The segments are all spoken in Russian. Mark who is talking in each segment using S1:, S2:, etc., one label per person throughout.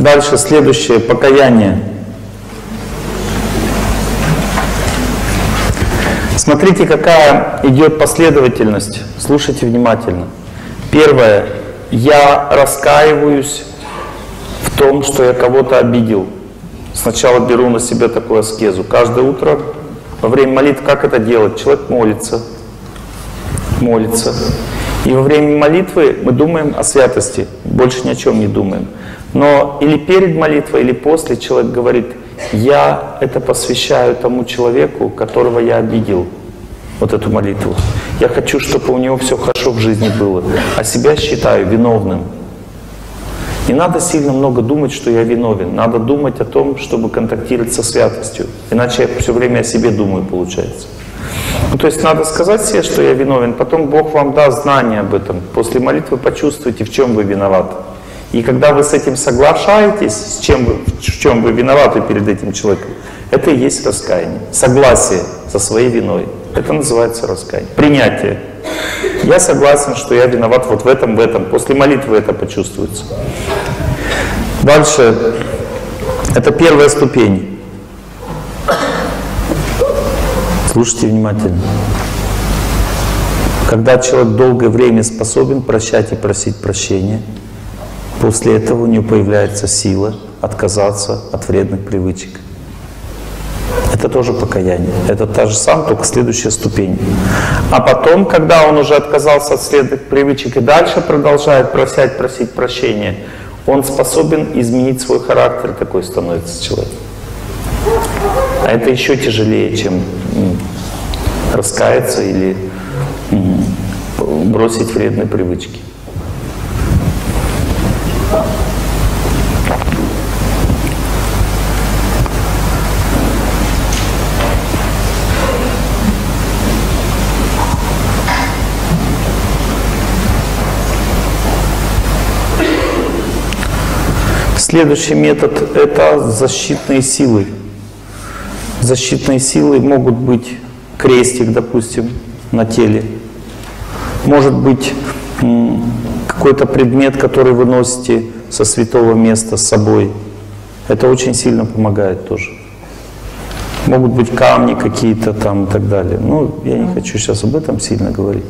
S1: Дальше следующее, покаяние. Смотрите, какая идет последовательность. Слушайте внимательно. Первое. Я раскаиваюсь в том, что я кого-то обидел. Сначала беру на себя такую аскезу. Каждое утро во время молитвы, как это делать? Человек молится. И во время молитвы мы думаем о святости. Больше ни о чем не думаем. Но или перед молитвой, или после человек говорит: я это посвящаю тому человеку, которого я обидел. Вот эту молитву. Я хочу, чтобы у него все хорошо в жизни было. А себя считаю виновным. Не надо сильно много думать, что я виновен. Надо думать о том, чтобы контактировать со святостью. Иначе я все время о себе думаю, получается. Ну, то есть надо сказать себе, что я виновен. Потом Бог вам даст знание об этом. После молитвы почувствуйте, в чем вы виноваты. И когда вы с этим соглашаетесь, в чем вы виноваты перед этим человеком, это и есть раскаяние. Согласие со своей виной. Это называется раскаяние. Принятие. Я согласен, что я виноват вот в этом. После молитвы это почувствуется. Дальше. Это первая ступень. Слушайте внимательно. Когда человек долгое время способен прощать и просить прощения, после этого у него появляется сила отказаться от вредных привычек. Это тоже покаяние. Это та же самая, только следующая ступень. А потом, когда он уже отказался от вредных привычек и дальше продолжает просить прощения, он способен изменить свой характер, такой становится человек. А это еще тяжелее, чем раскаяться или бросить вредные привычки. Следующий метод — это защитные силы. Защитные силы могут быть крестик, допустим, на теле. Может быть какой-то предмет, который вы носите со святого места с собой. Это очень сильно помогает тоже. Могут быть камни какие-то там и так далее. Ну, я не хочу сейчас об этом сильно говорить.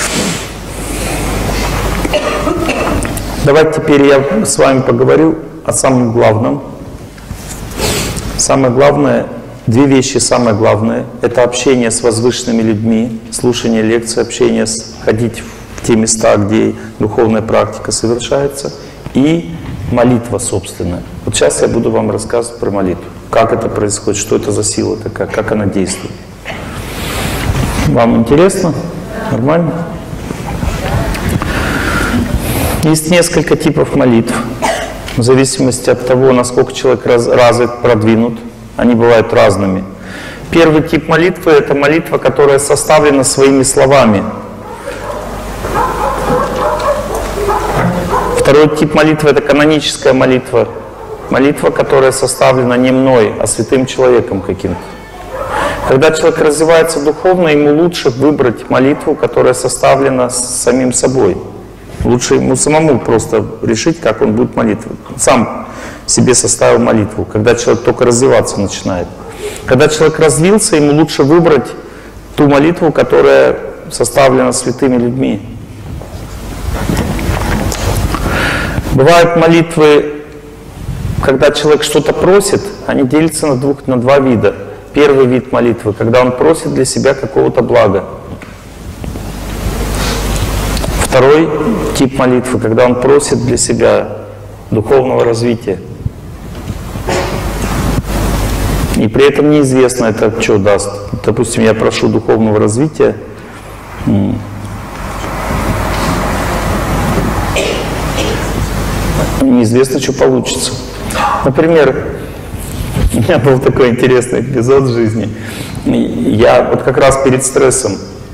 S1: Давайте теперь я с вами поговорю о самом главном. Самое главное, две вещи самое главное, это общение с возвышенными людьми, слушание лекций, ходить в те места, где духовная практика совершается, и молитва собственная. Вот сейчас я буду вам рассказывать про молитву. Как это происходит, что это за сила такая, как она действует. Вам интересно? Нормально? Есть несколько типов молитв. В зависимости от того, насколько человек развит, продвинут, они бывают разными. Первый тип молитвы — это молитва, которая составлена своими словами. Второй тип молитвы — это каноническая молитва. Молитва, которая составлена не мной, а святым человеком каким-то. Когда человек развивается духовно, ему лучше выбрать молитву, которая составлена с самим собой. Лучше ему самому просто решить, как он будет молитву. Сам себе составил молитву, когда человек только развиваться начинает. Когда человек развился, ему лучше выбрать ту молитву, которая составлена святыми людьми. Бывают молитвы, когда человек что-то просит, они делятся на два вида. Первый вид молитвы, когда он просит для себя какого-то блага. Второй тип молитвы, когда он просит для себя духовного развития. И при этом неизвестно, это что даст. Допустим, я прошу духовного развития. Неизвестно, что получится. Например, у меня был такой интересный эпизод в жизни. Я вот как раз перед стрессом,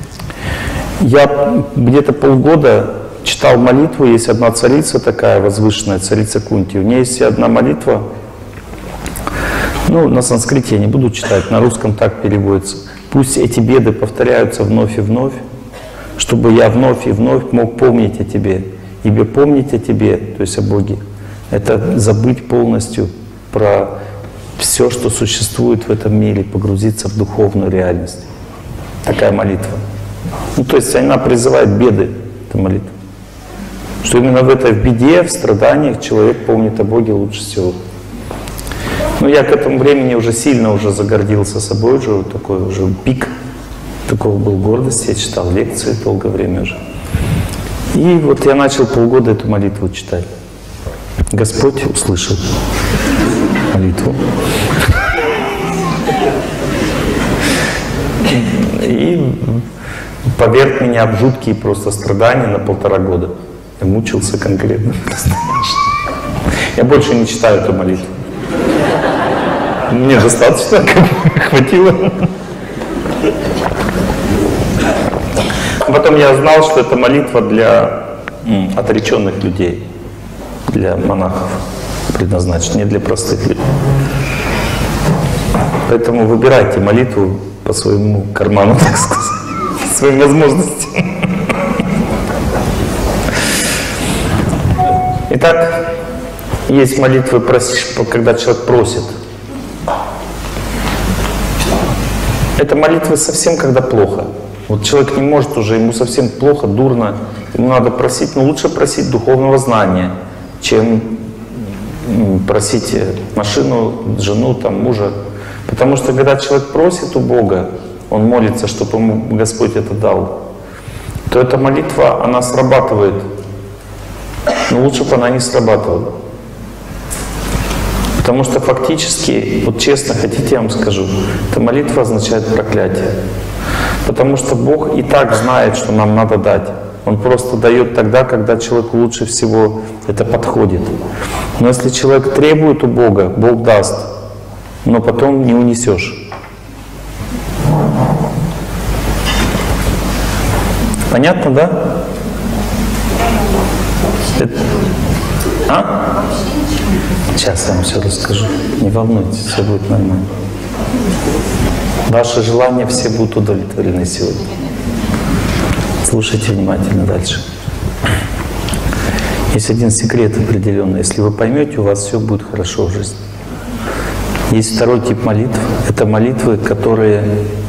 S1: я где-то полгода читал молитву. Есть одна царица такая возвышенная, царица Кунти. У нее есть одна молитва. Ну, на санскрите я не буду читать, на русском так переводится. Пусть эти беды повторяются вновь и вновь, чтобы я вновь и вновь мог помнить о тебе. Ибо помнить о тебе, то есть о Боге, Это забыть полностью про все, что существует в этом мире, погрузиться в духовную реальность. Такая молитва. Ну, то есть она призывает беды, эта молитва. Что именно в этой беде, в страданиях человек помнит о Боге лучше всего. Но я к этому времени уже сильно уже загордился собой, уже вот такой уже пик такого был гордости. Я читал лекции долгое время уже. И вот я начал полгода эту молитву читать. Господь услышал молитву. И поверг меня в жуткие просто страдания на 1,5 года. Я мучился конкретно. Я больше не читаю эту молитву. Мне достаточно, хватило. Потом я знал, что это молитва для отреченных людей, для монахов предназначена, не для простых людей. Поэтому выбирайте молитву по своему карману, так сказать, по своим возможностям. Итак, есть молитвы, когда человек просит. Это молитвы совсем, когда плохо. Вот человек не может уже, ему совсем плохо, дурно, ему надо просить, но лучше просить духовного знания, чем просить машину, жену, там, мужа. Потому что когда человек просит у Бога, он молится, чтобы ему Господь это дал, то эта молитва, она срабатывает. Но лучше бы она не срабатывала. Потому что фактически, вот честно хотите, я вам скажу, эта молитва означает проклятие. Потому что Бог и так знает, что нам надо дать. Он просто дает тогда, когда человеку лучше всего это подходит. Но если человек требует у Бога, Бог даст, но потом не унесешь. Понятно, да? А? Сейчас я вам все расскажу. Не волнуйтесь, все будет нормально. Ваши желания все будут удовлетворены сегодня. Слушайте внимательно дальше. Есть один секрет определенный. Если вы поймете, у вас все будет хорошо в жизни. Есть второй тип молитв. Это молитвы, которые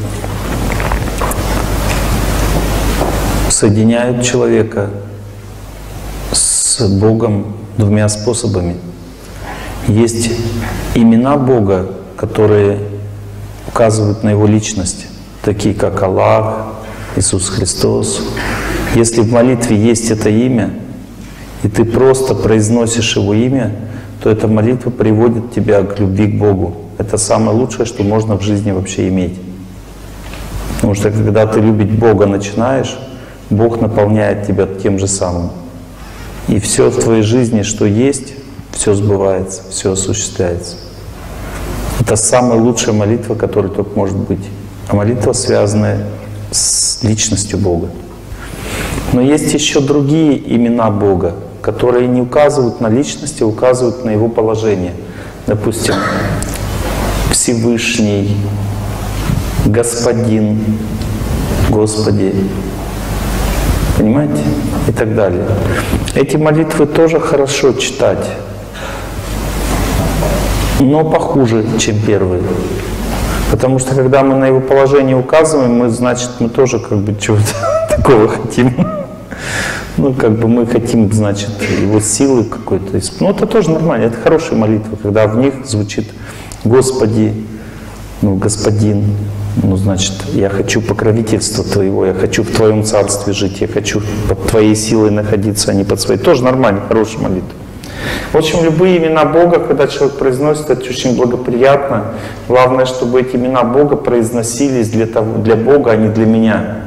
S1: соединяют человека с Богом двумя способами. Есть имена Бога, которые указывают на Его личность, такие как Аллах, Иисус Христос. Если в молитве есть это имя, и ты просто произносишь Его имя, то эта молитва приводит тебя к любви к Богу. Это самое лучшее, что можно в жизни вообще иметь. Потому что когда ты любить Бога начинаешь, Бог наполняет тебя тем же самым. И все в твоей жизни, что есть, все сбывается, все осуществляется. Это самая лучшая молитва, которая только может быть. А молитва, связанная с личностью Бога. Но есть еще другие имена Бога, которые не указывают на личность, а указывают на Его положение. Допустим, Всевышний, Господин, Господи. Понимаете? И так далее. Эти молитвы тоже хорошо читать, но похуже, чем первые. Потому что когда мы на Его положение указываем, мы тоже как бы чего-то такого хотим. Ну, как бы мы хотим, значит, Его силы какой-то. Ну, это тоже нормально, это хорошая молитва, когда в них звучит «Господи», ну, «Господин», ну, значит, я хочу покровительства Твоего, я хочу в Твоем царстве жить, я хочу под Твоей силой находиться, а не под своей. Тоже нормально, хорошая молитва. В общем, любые имена Бога, когда человек произносит, это очень благоприятно. Главное, чтобы эти имена Бога произносились для Бога, а не для меня.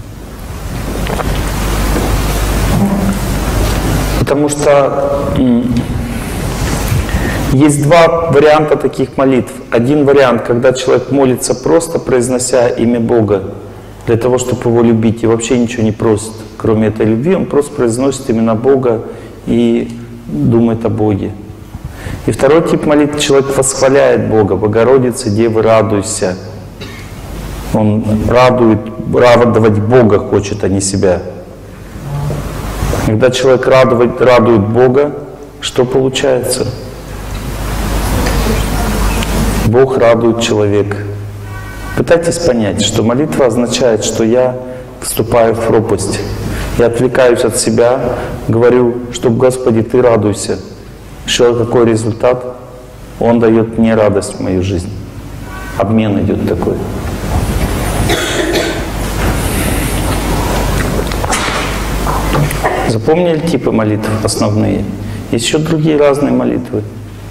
S1: Потому что есть два варианта таких молитв. Один вариант, когда человек молится просто, произнося имя Бога, для того, чтобы Его любить, и вообще ничего не просит, кроме этой любви, он просто произносит имена Бога и думает о Боге. И второй тип молитвы, человек восхваляет Бога. «Богородица, Дева, радуйся». Он радовать Бога хочет, а не себя. Когда человек радует Бога, что получается? Бог радует человека. Пытайтесь понять, что молитва означает, что я вступаю в пропасть. Я отвлекаюсь от себя, говорю, что Господи, Ты радуйся. Что какой результат? Он дает мне радость в мою жизнь. Обмен идет такой. Запомнили типы молитв основные? Есть еще другие разные молитвы.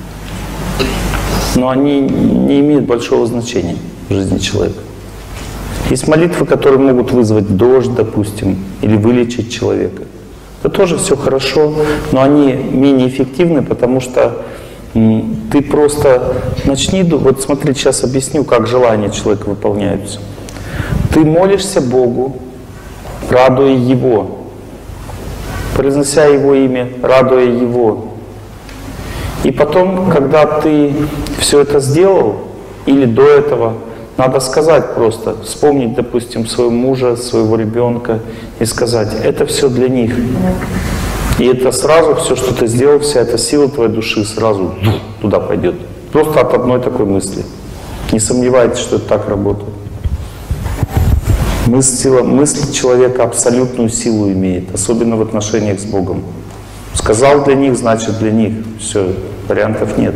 S1: Но они не имеют большого значения в жизни человека. Есть молитвы, которые могут вызвать дождь, допустим, или вылечить человека. Это тоже все хорошо, но они менее эффективны, потому что ты просто начни, вот смотри, сейчас объясню, как желания человека выполняются. Ты молишься Богу, радуя Его, произнося Его имя, радуя Его. И потом, когда ты все это сделал, или до этого, надо сказать просто, вспомнить, допустим, своего мужа, своего ребенка и сказать, это все для них. И это сразу, все, что ты сделал, вся эта сила твоей души сразу туда пойдет. Просто от одной такой мысли. Не сомневайтесь, что это так работает. Мысль человека абсолютную силу имеет, особенно в отношениях с Богом. Сказал для них, значит для них. Все, вариантов нет.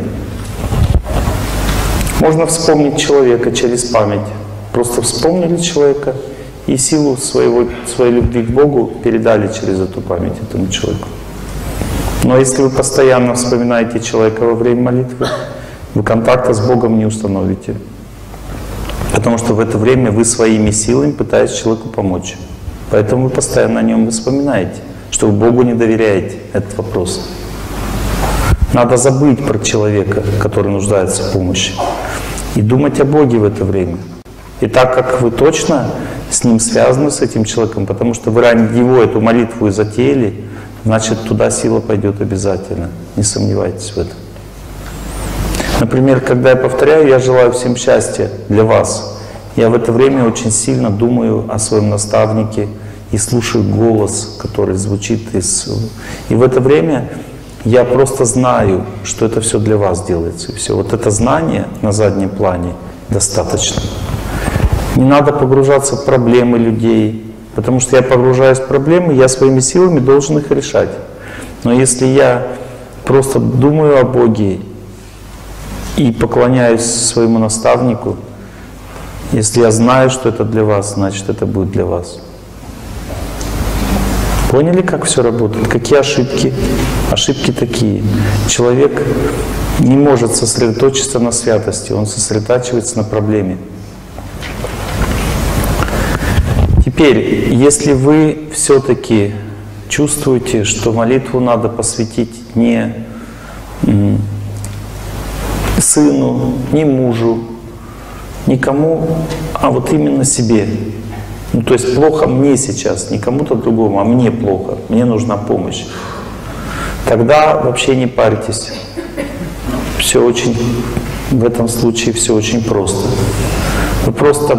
S1: Можно вспомнить человека через память. Просто вспомнили человека и силу своей любви к Богу передали через эту память этому человеку. Но если вы постоянно вспоминаете человека во время молитвы, вы контакта с Богом не установите. Потому что в это время вы своими силами пытаетесь человеку помочь. Поэтому вы постоянно о нем вспоминаете, что вы Богу не доверяете этот вопрос. Надо забыть про человека, который нуждается в помощи, и думать о Боге в это время. И так как вы точно с Ним связаны, с этим человеком, потому что вы ради Него эту молитву и затеяли, значит, туда сила пойдет обязательно. Не сомневайтесь в этом. Например, когда я повторяю «Я желаю всем счастья» для вас, я в это время очень сильно думаю о своем наставнике и слушаю голос, который звучит из... И в это время я просто знаю, что это все для вас делается. И все. Вот это знание на заднем плане достаточно. Не надо погружаться в проблемы людей, потому что я погружаюсь в проблемы, я своими силами должен их решать. Но если я просто думаю о Боге и поклоняюсь своему наставнику, если я знаю, что это для вас, значит, это будет для вас. Поняли, как все работает? Какие ошибки? Ошибки такие. Человек не может сосредоточиться на святости, он сосредотачивается на проблеме. Теперь, если вы все-таки чувствуете, что молитву надо посвятить не сыну, не мужу, никому, а вот именно себе. Ну, то есть плохо мне сейчас, не кому-то другому, а мне плохо, мне нужна помощь. Тогда вообще не парьтесь. Все очень, в этом случае все очень просто. Вы просто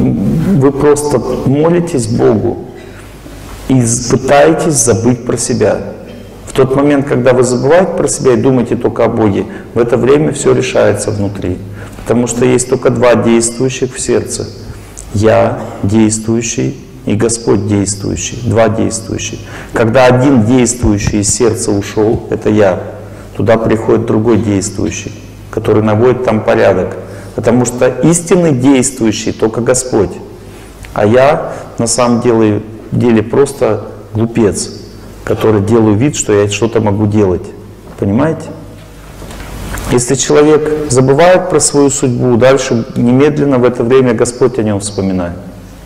S1: молитесь Богу и пытаетесь забыть про себя. В тот момент, когда вы забываете про себя и думаете только о Боге, в это время все решается внутри. Потому что есть только два действующих в сердце. Я действующий и Господь действующий. Два действующих. Когда один действующий из сердца ушел, это я, туда приходит другой действующий, который наводит там порядок. Потому что истинный действующий только Господь. А я на самом деле просто глупец, который делаю вид, что я что-то могу делать. Понимаете? Если человек забывает про свою судьбу, дальше немедленно в это время Господь о нем вспоминает.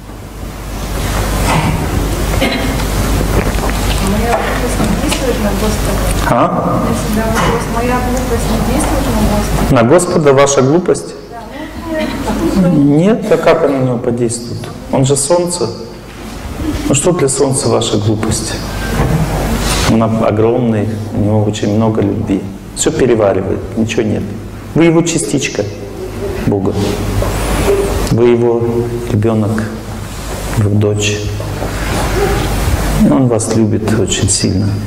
S2: Моя глупость не действует на Господа?
S1: А?
S2: Моя глупость не действует на Господа?
S1: На Господа ваша глупость? Нет, а как она на него подействует? Он же солнце. Ну что для солнца ваша глупость? Он огромный, у него очень много любви. Все переваривает, ничего нет. Вы его частичка Бога. Вы его ребенок, вы дочь. И он вас любит очень сильно.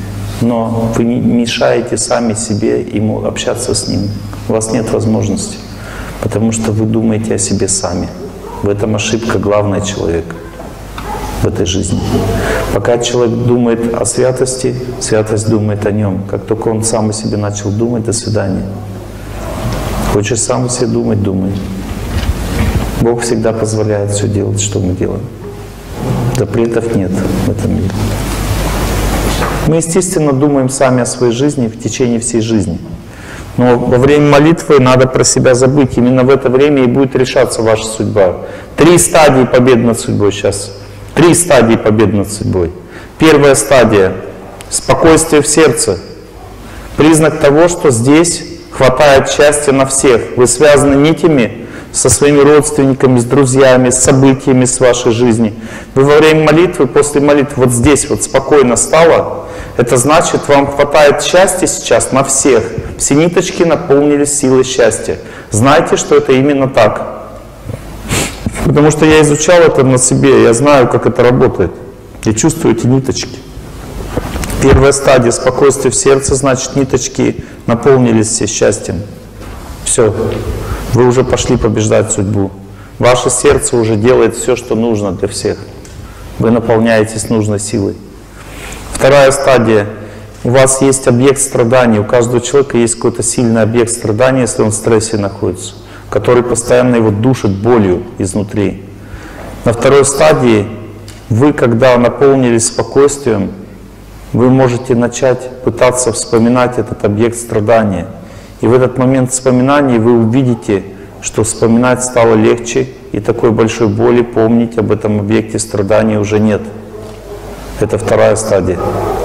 S1: но вы мешаете сами себе ему общаться с ним. У вас нет возможности, потому что вы думаете о себе сами. В этом ошибка главная человека в этой жизни. Пока человек думает о святости, святость думает о нем. Как только он сам о себе начал думать, до свидания. Хочешь сам о себе думать, думай. Бог всегда позволяет все делать, что мы делаем. Запретов нет в этом мире. Мы, естественно, думаем сами о своей жизни в течение всей жизни. Но во время молитвы надо про себя забыть. Именно в это время и будет решаться ваша судьба. 3 стадии победы над судьбой сейчас. 3 стадии победы над судьбой. Первая стадия — спокойствие в сердце. Признак того, что здесь хватает счастья на всех. Вы связаны нитями со своими родственниками, с друзьями, с событиями с вашей жизни. Вы во время молитвы, после молитвы вот здесь вот спокойно стало. Это значит, вам хватает счастья сейчас на всех. Все ниточки наполнились силой счастья. Знайте, что это именно так. Потому что я изучал это на себе, я знаю, как это работает. Я чувствую эти ниточки. Первая стадия спокойствия в сердце, значит, ниточки наполнились все счастьем. Все. Вы уже пошли побеждать судьбу. Ваше сердце уже делает все, что нужно для всех. Вы наполняетесь нужной силой. Вторая стадия. У вас есть объект страданий. У каждого человека есть какой-то сильный объект страдания, если он в стрессе находится, который постоянно его душит болью изнутри. На второй стадии вы, когда наполнились спокойствием, вы можете начать пытаться вспоминать этот объект страдания. И в этот момент вспоминаний вы увидите, что вспоминать стало легче, и такой большой боли помнить об этом объекте страдания уже нет. Это вторая стадия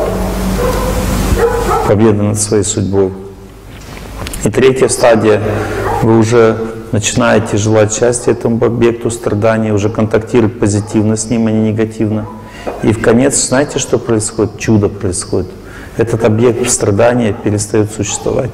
S1: победы над своей судьбой. И третья стадия, вы уже начинаете желать счастья этому объекту страдания, уже контактировать позитивно с ним, а не негативно. И в конец, знаете, что происходит? Чудо происходит. Этот объект страдания перестает существовать.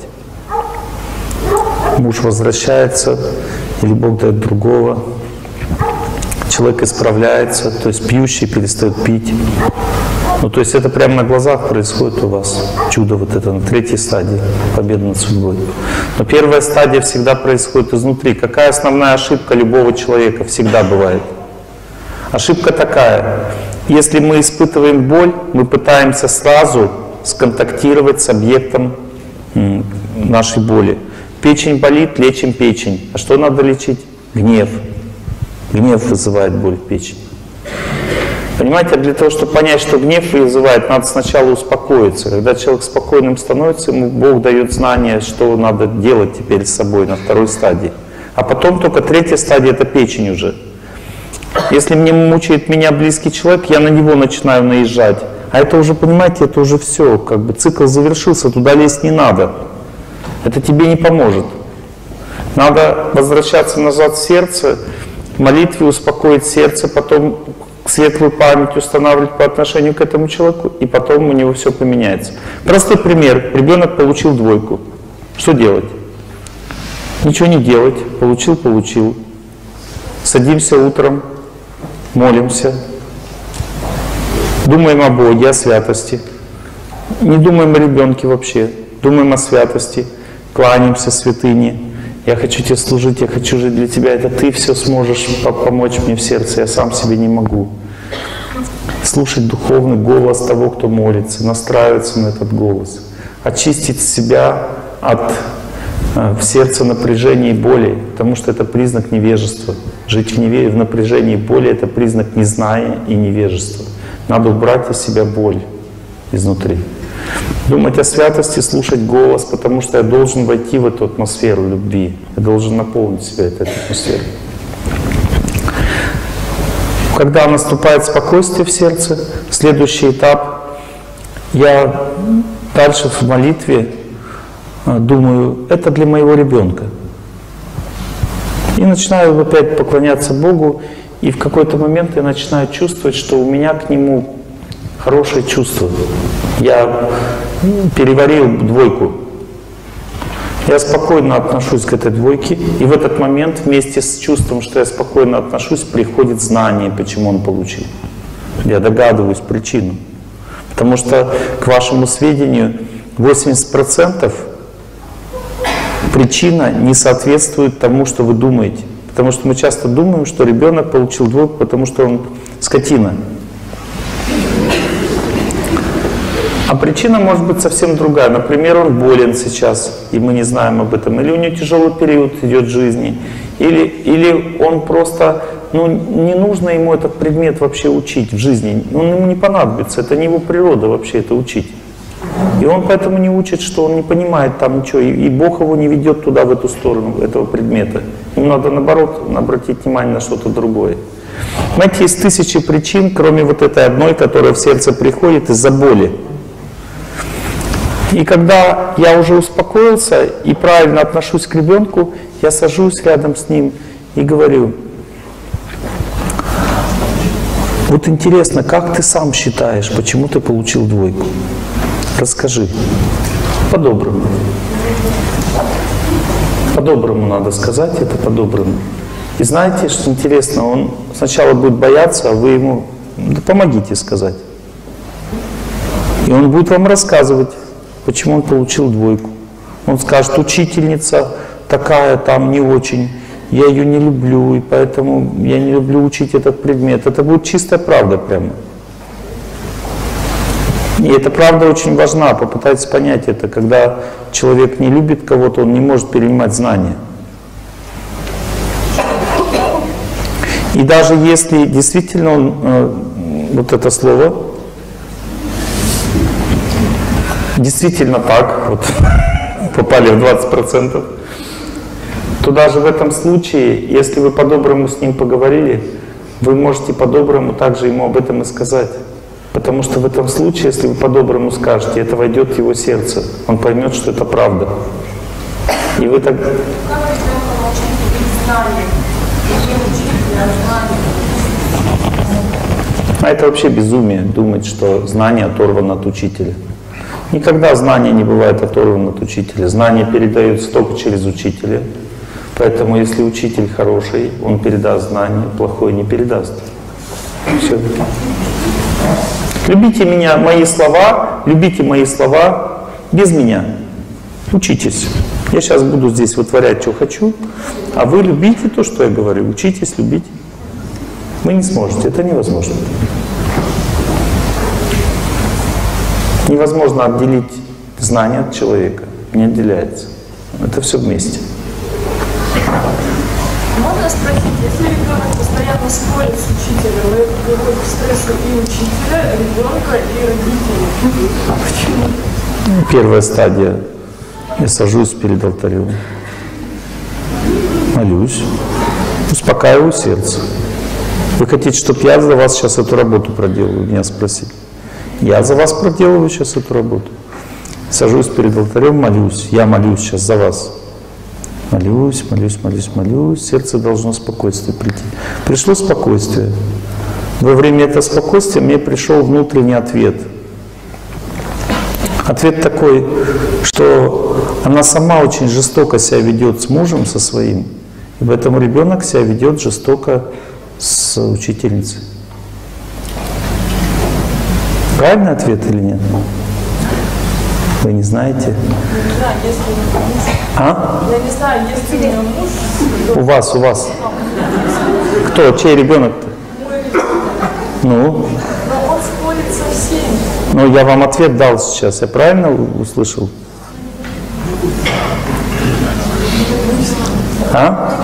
S1: Муж возвращается, или Бог дает другого. Человек исправляется, то есть пьющий перестает пить. Ну, то есть это прямо на глазах происходит у вас. Чудо вот это на третьей стадии победы над судьбой. Но первая стадия всегда происходит изнутри. Какая основная ошибка любого человека всегда бывает? Ошибка такая. Если мы испытываем боль, мы пытаемся сразу сконтактировать с объектом нашей боли. Печень болит, лечим печень. А что надо лечить? Гнев. Гнев вызывает боль в печени. Понимаете, для того, чтобы понять, что гнев вызывает, надо сначала успокоиться. Когда человек спокойным становится, ему Бог дает знание, что надо делать теперь с собой на второй стадии. А потом только третья стадия — это печень уже. Если мне мучает меня близкий человек, я на него начинаю наезжать. А это уже, понимаете, это уже все, как бы цикл завершился, туда лезть не надо. Это тебе не поможет. Надо возвращаться назад в сердце, в молитве успокоить сердце, потом светлую память устанавливать по отношению к этому человеку, и потом у него все поменяется. Простой пример. Ребенок получил 2. Что делать? Ничего не делать. Получил. Садимся утром, молимся, думаем о Боге, о святости. Не думаем о ребенке вообще. Думаем о святости. Кланяемся святыне. Я хочу тебе служить, я хочу жить для тебя. Это ты все сможешь помочь мне в сердце, я сам себе не могу. Слушать духовный голос того, кто молится, настраиваться на этот голос. Очистить себя от в сердце напряжения и боли, потому что это признак невежества. Жить в напряжении и боли — это признак незнания и невежества. Надо убрать из себя боль изнутри. Думать о святости, слушать голос, потому что я должен войти в эту атмосферу любви. Я должен наполнить себя этой атмосферой. Когда наступает спокойствие в сердце, следующий этап, я дальше в молитве думаю, это для моего ребенка. И начинаю опять поклоняться Богу, и в какой-то момент я начинаю чувствовать, что у меня к Нему хорошее чувство. Я переварил 2. Я спокойно отношусь к этой 2, и в этот момент вместе с чувством, что я спокойно отношусь, приходит знание, почему он получил. Я догадываюсь причину. Потому что, к вашему сведению, 80% причина не соответствует тому, что вы думаете. Потому что мы часто думаем, что ребенок получил двойку, потому что он скотина. А причина может быть совсем другая. Например, он болен сейчас, и мы не знаем об этом. Или у него тяжелый период идет в жизни. Или он просто, не нужно ему этот предмет вообще учить в жизни. Он ему не понадобится. Это не его природа вообще это учить. И он поэтому не учит, что он не понимает там ничего. И Бог его не ведет туда, в эту сторону, этого предмета. Ему надо, наоборот, обратить внимание на что-то другое. Знаете, есть тысячи причин, кроме вот этой одной, которая в сердце приходит из-за боли. И когда я уже успокоился и правильно отношусь к ребенку, я сажусь рядом с ним и говорю: вот интересно, как ты сам считаешь, почему ты получил двойку? Расскажи. По-доброму. По-доброму надо сказать это, по-доброму. И знаете, что интересно, он сначала будет бояться, а вы ему помогите сказать. И он будет вам рассказывать, почему он получил двойку. Он скажет: учительница такая там не очень, я ее не люблю, и поэтому я не люблю учить этот предмет. Это будет чистая правда прямо. И эта правда очень важна, попытайтесь понять это. Когда человек не любит кого-то, он не может перенимать знания. И даже если действительно он, вот это слово, действительно так, вот, попали в 20%, то даже в этом случае, если вы по-доброму с ним поговорили, вы можете по-доброму также ему об этом и сказать. Потому что в этом случае, если вы по-доброму скажете, это войдет в его сердце, он поймет, что это правда. И вы так... А это вообще безумие, думать, что знание оторвано от учителя. Никогда знание не бывает оторвано от учителя. Знание передается только через учителя. Поэтому если учитель хороший, он передаст знание, плохой не передаст. Все. Любите меня, любите мои слова без меня. Учитесь. Я сейчас буду здесь вытворять, что хочу, а вы любите то, что я говорю. Учитесь, любите. Вы не сможете, это невозможно. Невозможно отделить знание от человека. Не отделяется. Это все вместе.
S2: Можно спросить, если ребенок постоянно спорит с учителем, это приводит к стрессу и учителя, ребенка, и родителей? А почему?
S1: Первая стадия. Я сажусь перед алтарем, молюсь, успокаиваю сердце. Вы хотите, чтобы я за вас сейчас эту работу проделал? Меня спросили. Я за вас проделываю сейчас эту работу. Сажусь перед алтарем, молюсь. Я молюсь сейчас за вас. Молюсь, молюсь, молюсь, молюсь. Сердце должно спокойствие прийти. Пришло спокойствие. Во время этого спокойствия мне пришел внутренний ответ. Ответ такой, что она сама очень жестоко себя ведет с мужем, со своим. И поэтому ребенок себя ведет жестоко с учительницей. Правильный ответ или нет? Вы не знаете?
S2: Да, если муж.
S1: А?
S2: Я не знаю, если у меня муж.
S1: У вас. Кто? Чей ребенок-то?
S2: Мой ребенок.
S1: Ну?
S2: Но он спорит со всеми.
S1: Ну, я вам ответ дал сейчас. Я правильно услышал? А?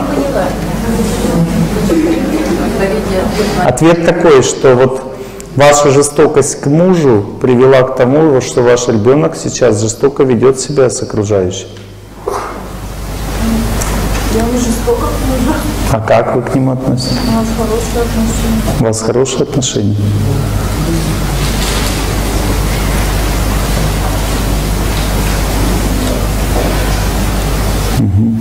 S1: Ответ такой, что вот ваша жестокость к мужу привела к тому, что ваш ребенок сейчас жестоко ведет себя с окружающим.
S2: Я не жестоко к мужу.
S1: А как вы к нему относитесь?
S2: У нас хорошие отношения.
S1: У вас хорошие отношения? Угу.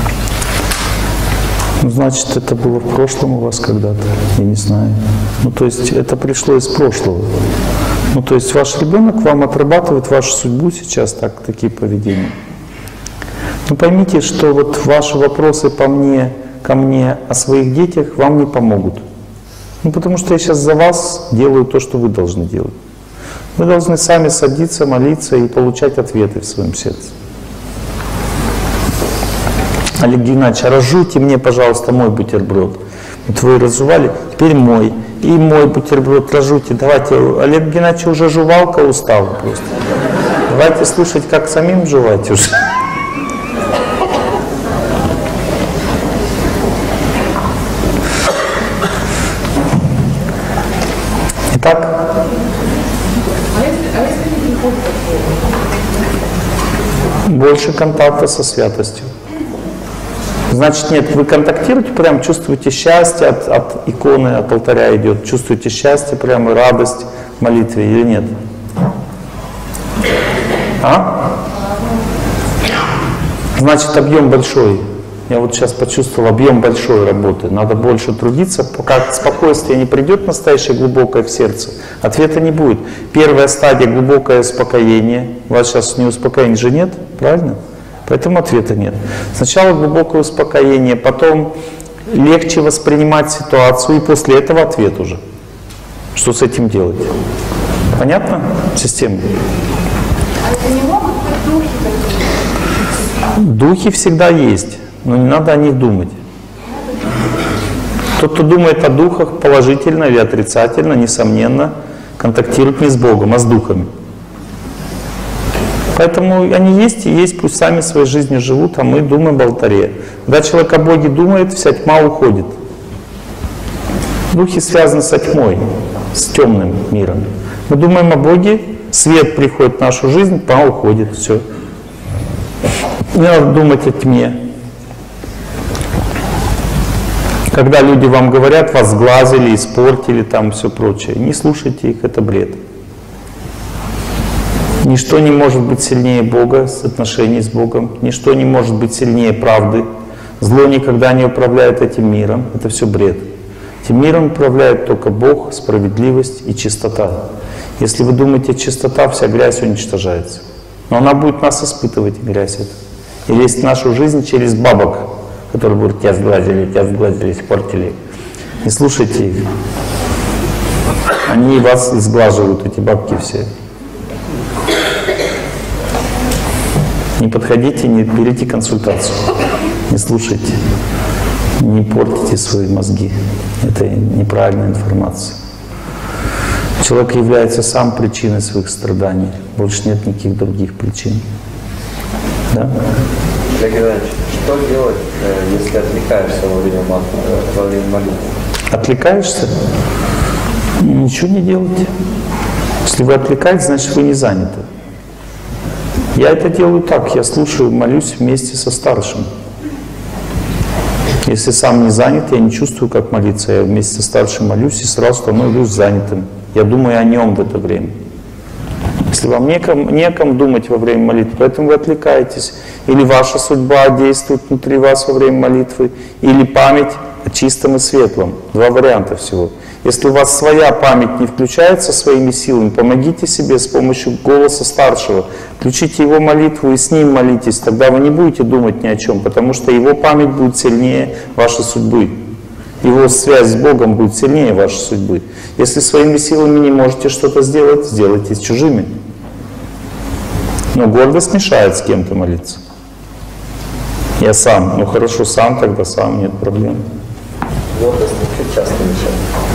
S1: Ну, значит, это было в прошлом у вас когда-то, я не знаю. Ну, то есть это пришло из прошлого. Ну, то есть ваш ребенок вам отрабатывает вашу судьбу сейчас, такие поведения. Но поймите, что вот ваши вопросы ко мне о своих детях вам не помогут. Ну, потому что я сейчас за вас делаю то, что вы должны делать. Вы должны сами садиться, молиться и получать ответы в своем сердце. Олег Геннадьевич, разжуйте мне, пожалуйста, мой бутерброд. Вот вы разжевали, теперь мой. И мой бутерброд разжуйте. Давайте, Олег Геннадьевич уже жевалка устала просто. Давайте слушать, как самим жевать уже. Итак. Больше контакта со святостью. Значит, нет, вы контактируете, прям чувствуете счастье от иконы, от алтаря идет, чувствуете счастье, прямо радость в молитве или нет? А? Значит, объем большой. Я вот сейчас почувствовал объем большой работы. Надо больше трудиться, пока спокойствие не придет настоящее глубокое в сердце, ответа не будет. Первая стадия — глубокое успокоение. У вас сейчас не успокоения же нет, правильно? Поэтому ответа нет. Сначала глубокое успокоение, потом легче воспринимать ситуацию, и после этого ответ уже. Что с этим делать? Понятно? Система.
S2: А это не могут быть духи такие?
S1: Духи всегда есть, но не надо о них думать. Тот, кто думает о духах положительно или отрицательно, несомненно, контактирует не с Богом, а с духами. Поэтому они есть и есть, пусть сами своей жизнью живут, а мы думаем об алтаре. Когда человек о Боге думает, вся тьма уходит. Духи связаны со тьмой, с темным миром. Мы думаем о Боге, свет приходит в нашу жизнь, тьма уходит, все. Не надо думать о тьме. Когда люди вам говорят, вас сглазили, испортили, там все прочее, не слушайте их, это бред. Ничто не может быть сильнее Бога, отношений с Богом. Ничто не может быть сильнее правды. Зло никогда не управляет этим миром. Это все бред. Этим миром управляет только Бог, справедливость и чистота. Если вы думаете, чистота, вся грязь уничтожается. Но она будет нас испытывать, грязь эта. И лезть в нашу жизнь через бабок, которые будут тебя сглазили, испортили. Не слушайте их. Они вас изглаживают, эти бабки все. Не подходите, не берите консультацию, не слушайте, не портите свои мозги. Это неправильная информация. Человек является сам причиной своих страданий. Больше нет никаких других причин. Да?
S3: Олег Геннадьевич, что делать, если отвлекаешься во время молитвы?
S1: Отвлекаешься? Ничего не делайте. Если вы отвлекаетесь, значит вы не заняты. Я это делаю так, я слушаю, молюсь вместе со старшим. Если сам не занят, я не чувствую, как молиться. Я вместе со старшим молюсь и сразу становлюсь занятым. Я думаю о нем в это время. Если вам неком думать во время молитвы, поэтому вы отвлекаетесь. Или ваша судьба действует внутри вас во время молитвы, или память о чистом и светлом. Два варианта всего. Если у вас своя память не включается своими силами, помогите себе с помощью голоса старшего. Включите его молитву и с ним молитесь. Тогда вы не будете думать ни о чем, потому что его память будет сильнее вашей судьбы. Его связь с Богом будет сильнее вашей судьбы. Если своими силами не можете что-то сделать, сделайте с чужими. Но гордость мешает с кем-то молиться. Я сам. Ну хорошо, сам тогда сам, нет проблем.
S3: Гордость часто мешает.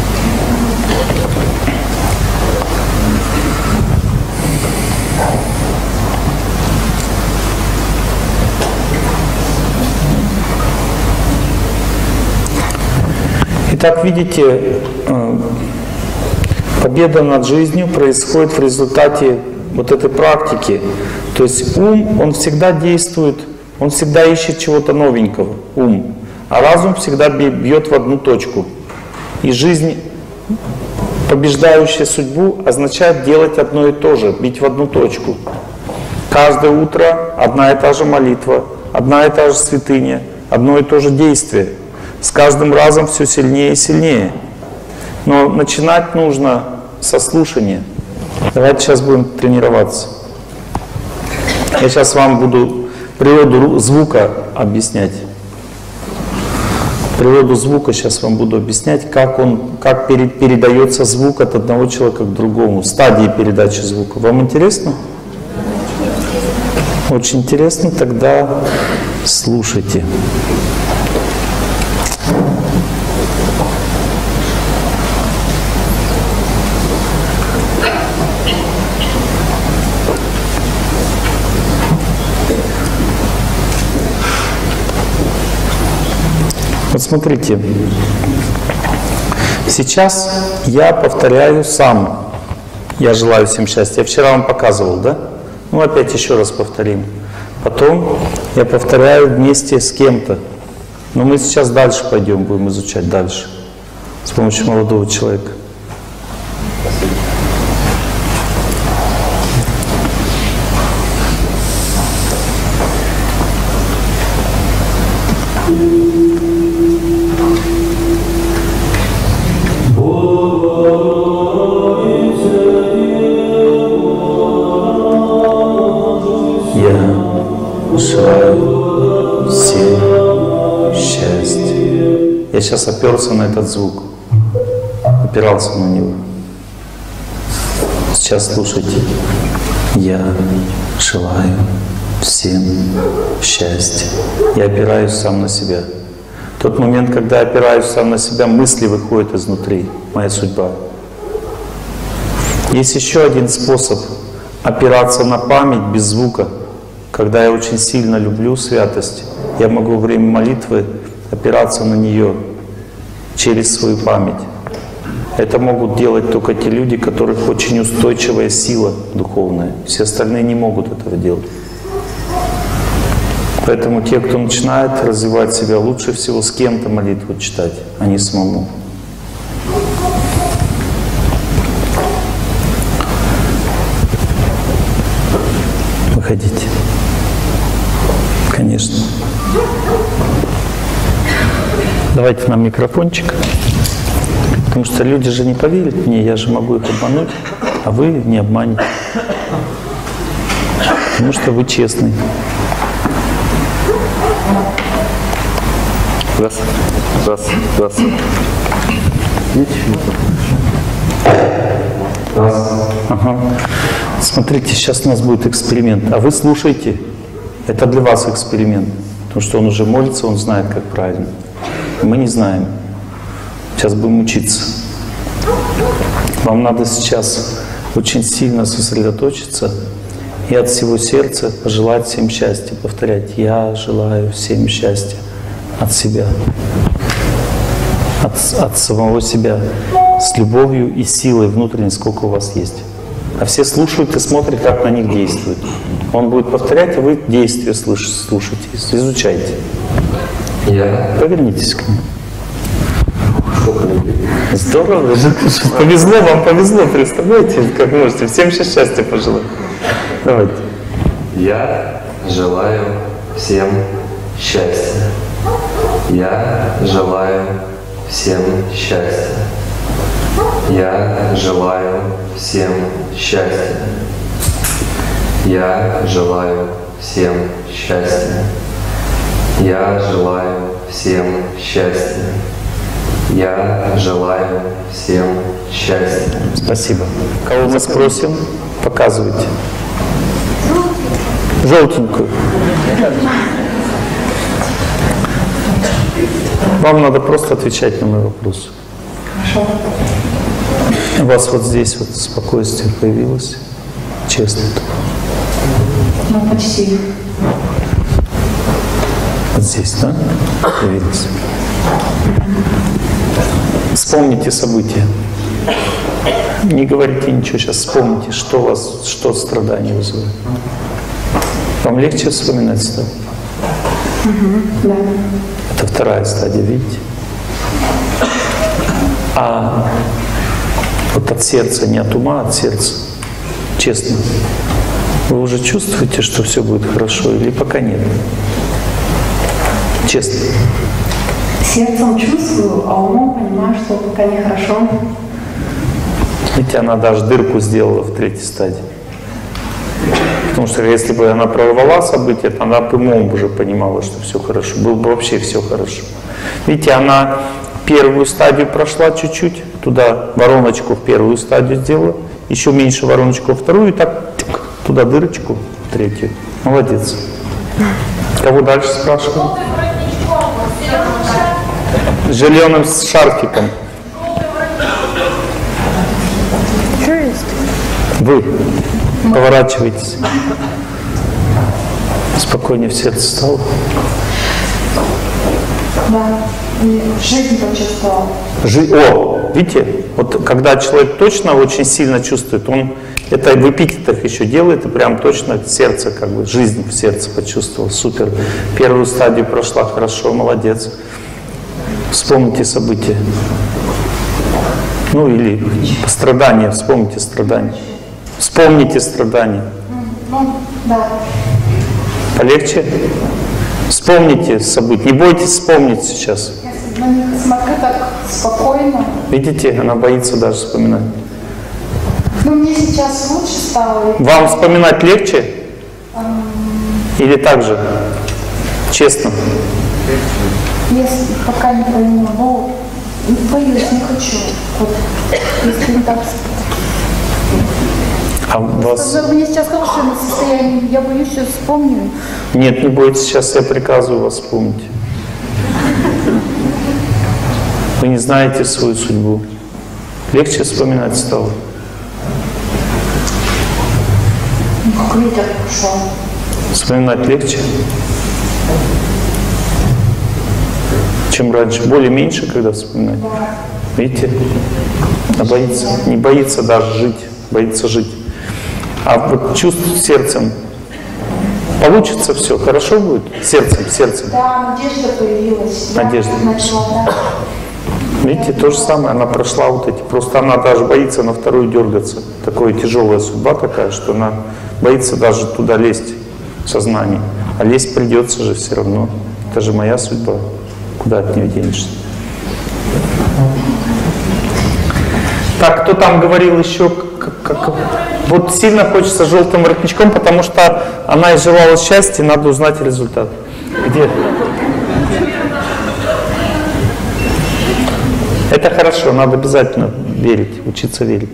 S1: Итак, видите, победа над жизнью происходит в результате вот этой практики. То есть ум, он всегда действует, он всегда ищет чего-то новенького, ум. А разум всегда бьет в одну точку. И жизнь, побеждающая судьбу, означает делать одно и то же, бить в одну точку. Каждое утро одна и та же молитва, одна и та же святыня, одно и то же действие. С каждым разом все сильнее и сильнее. Но начинать нужно со слушания. Давайте сейчас будем тренироваться. Я сейчас вам буду природу звука объяснять. Природу звука сейчас вам буду объяснять, как передается звук от одного человека к другому, стадии передачи звука. Вам интересно? Очень интересно, тогда слушайте. Вот смотрите, сейчас я повторяю сам. Я желаю всем счастья. Я вчера вам показывал, да? Ну, опять еще раз повторим. Потом я повторяю вместе с кем-то. Но мы сейчас дальше пойдем, будем изучать дальше. С помощью молодого человека. Я сейчас оперся на этот звук, опирался на него. Сейчас слушайте. Я желаю всем счастья. Я опираюсь сам на себя. В тот момент, когда я опираюсь сам на себя, мысли выходят изнутри. Моя судьба. Есть еще один способ опираться на память без звука. Когда я очень сильно люблю святость, я могу во время молитвы опираться на нее через свою память. Это могут делать только те люди, у которых очень устойчивая сила духовная. Все остальные не могут этого делать. Поэтому те, кто начинает развивать себя, лучше всего с кем-то молитву читать, а не самому. Выходите. Конечно. Давайте нам микрофончик. Потому что люди же не поверят мне, я же могу их обмануть, а вы не обманете. Потому что вы честный.
S3: Раз.
S1: Ага. Смотрите, сейчас у нас будет эксперимент. А вы слушайте. Это для вас эксперимент. Потому что он уже молится, он знает, как правильно. Мы не знаем. Сейчас будем учиться. Вам надо сейчас очень сильно сосредоточиться и от всего сердца пожелать всем счастья. Повторять: я желаю всем счастья от себя. От самого себя. С любовью и силой внутренней, сколько у вас есть. А все слушают и смотрят, как на них действует. Он будет повторять, а вы действия слушайте, изучайте. Повернитесь к нему. Здорово, повезло, вам повезло, представляете, как можете. Всем счастья пожелать. Давайте.
S3: Я желаю всем счастья. Я желаю всем счастья. Я желаю всем счастья. Я желаю всем счастья. Я желаю всем счастья. Я желаю всем счастья.
S1: Спасибо. Кого мы спросим? Показывайте. Желтенькую. Вам надо просто отвечать на мой вопрос.
S4: Хорошо.
S1: У вас вот здесь вот спокойствие появилось? Честно.
S4: Ну, почти.
S1: Вот здесь, да? Появилось. Вспомните события. Не говорите ничего, сейчас вспомните, что страдание вызывает. Вам легче вспоминать стало?
S4: Да.
S1: Это вторая стадия, видите? А вот от сердца, не от ума, а от сердца. Честно. Вы уже чувствуете, что все будет хорошо, или пока нет? Честно.
S4: Сердцем чувствую, а умом понимаю, что пока нехорошо.
S1: Ведь она даже дырку сделала в третьей стадии. Потому что если бы она прорвала события, то она бы умом уже понимала, что все хорошо. Было бы вообще все хорошо. Видите, она первую стадию прошла чуть-чуть, туда вороночку в первую стадию сделала, еще меньше вороночку во вторую, и так туда дырочку в третью. Молодец. Кого дальше спрашиваем? С зеленым шарфиком. Вы поворачиваетесь. Спокойнее в сердце стало.
S4: Да, и жизнь почувствовал.
S1: О, видите, вот когда человек точно очень сильно чувствует, он это в эпитетах еще делает, и прям точно сердце, как бы жизнь в сердце почувствовал. Супер. Первую стадию прошла хорошо, молодец. Вспомните события. Ну или страдания, вспомните страдания. Вспомните страдания.
S4: Ну, да.
S1: Полегче? Вспомните события. Не бойтесь вспомнить сейчас.
S4: Если на них смотрю так спокойно.
S1: Видите, она боится даже вспоминать.
S4: Ну, мне сейчас лучше стало.
S1: Вам вспоминать легче? Или так же? Честно?
S4: Если пока не пойму, но боюсь, не хочу. Вот, если не так.
S1: А вас...
S4: У меня сейчас хорошее состояние, я боюсь, сейчас вспомню.
S1: Нет, не бойтесь, сейчас я приказываю вас вспомнить. Вы не знаете свою судьбу. Легче вспоминать стало?
S4: Как ветер пошел.
S1: Вспоминать легче? Чем раньше? Боли меньше, когда вспоминать? Видите? Она боится. Не боится даже жить. Боится жить. А вот чувствует сердцем. Получится все, хорошо будет? Сердцем.
S4: Да, надежда появилась.
S1: Надежда.
S4: Я начала, да.
S1: Видите, то же самое, она прошла вот эти. Просто она даже боится на вторую дергаться. Такая тяжелая судьба такая, что она боится даже туда лезть в сознание. А лезть придется же все равно. Это же моя судьба. Куда от нее денешься? Так, кто там говорил еще? Вот сильно хочется желтым воротничком, потому что она изживала счастье, надо узнать результат. Где? Это хорошо, надо обязательно верить, учиться верить.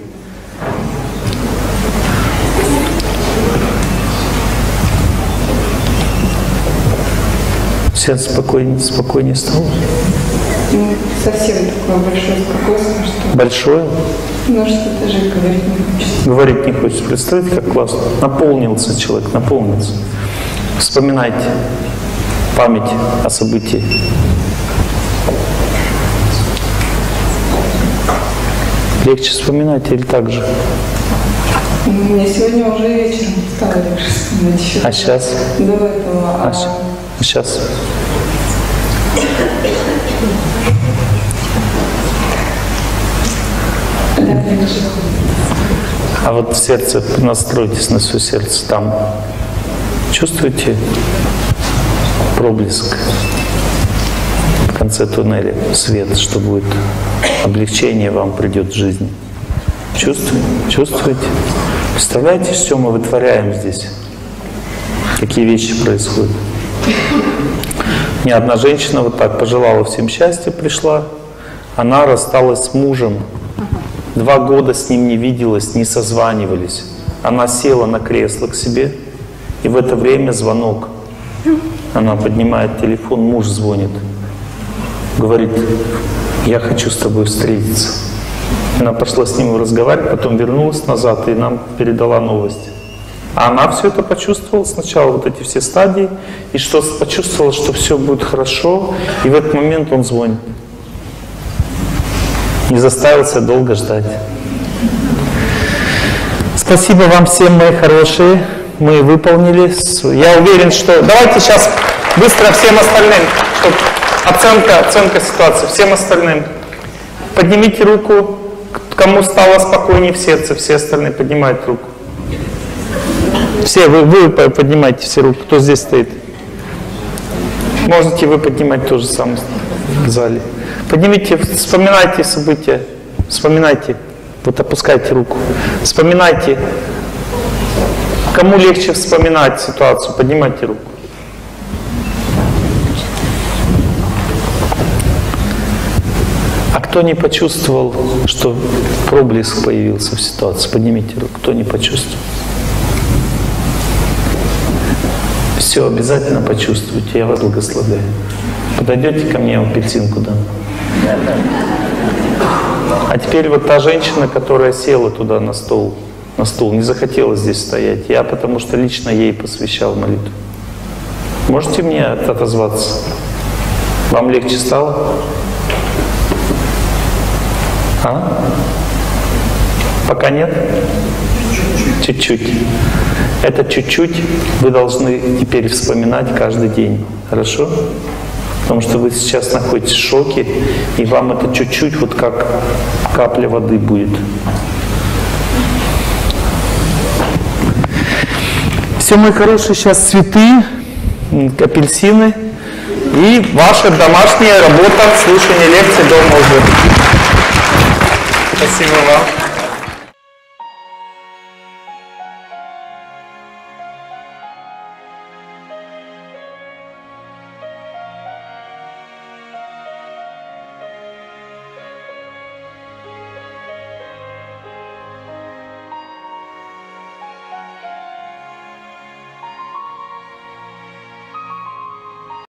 S1: Сердце спокойнее стало?
S5: Ну, совсем такое большое спокойствие, что...
S1: Большое?
S5: Ну, что даже говорить не хочется.
S1: Говорить не хочется. Представляете, как классно? Наполнился человек, наполнился. Вспоминайте память о событии. Легче вспоминать или так же?
S5: Мне сегодня уже вечером стало легче вспоминать еще.
S1: А сейчас?
S5: До этого.
S1: А сейчас?
S5: Да, легче.
S1: А вот в сердце, настройтесь на свое сердце, там чувствуете проблеск в конце туннеля, свет, что будет облегчение вам придет в жизни. Чувствуете? Представляете, что мы вытворяем здесь? Какие вещи происходят? Мне одна женщина вот так пожелала всем счастья, пришла. Она рассталась с мужем. 2 года с ним не виделась, не созванивались. Она села на кресло к себе, и в это время звонок. Она поднимает телефон, муж звонит. Говорит: я хочу с тобой встретиться. Она пошла с ним разговаривать, потом вернулась назад и нам передала новость. А она все это почувствовала сначала, вот эти все стадии, и что почувствовала, что все будет хорошо, и в этот момент он звонит. Не заставил себя долго ждать. Спасибо вам всем, мои хорошие. Мы выполнили. Я уверен, что... Давайте сейчас быстро всем остальным, чтобы оценка ситуации. Всем остальным. Поднимите руку, кому стало спокойнее в сердце. Все остальные поднимают руку. Все, вы поднимайте все руки, кто здесь стоит. Можете вы поднимать то же самое в зале. Поднимите, вспоминайте события, вспоминайте, вот опускайте руку, вспоминайте. Кому легче вспоминать ситуацию, поднимайте руку. Кто не почувствовал, что проблеск появился в ситуации? Поднимите руку. Кто не почувствовал? Все, обязательно почувствуйте, я вас благословляю. Подойдете ко мне, апельсинку дам. А теперь вот та женщина, которая села туда на стул, не захотела здесь стоять. Я потому что лично ей посвящал молитву. Можете мне отозваться? Вам легче стало? А? Пока нет? Чуть-чуть. Это чуть-чуть вы должны теперь вспоминать каждый день. Хорошо? Потому что вы сейчас находитесь в шоке, и вам это чуть-чуть вот как капля воды будет. Все, мои хорошие, сейчас цветы, апельсины и ваша домашняя работа, слушание лекций дома уже. Спасибо вам.